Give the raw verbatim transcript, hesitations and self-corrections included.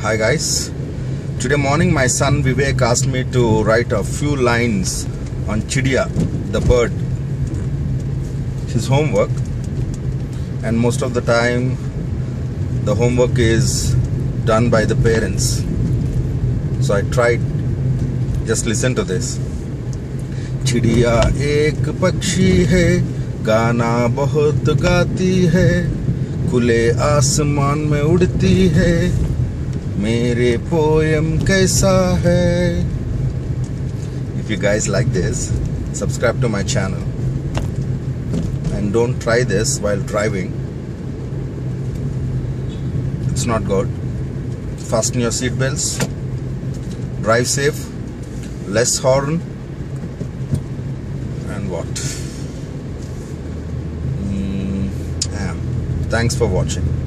Hi guys, today morning my son Vivek asked me to write a few lines on Chidiya, the bird, his homework, and most of the time the homework is done by the parents. So I tried, just listen to this. चिड़िया एक पक्षी है, गाना बहुत गाती है, खुले आसमान में उड़ती है, मेरे पोयम कैसा है. If you guys like this, subscribe to my channel and don't try this while driving. It's not good. Fasten your seat belts, drive safe, less horn, and what? Mm, yeah. Thanks for watching.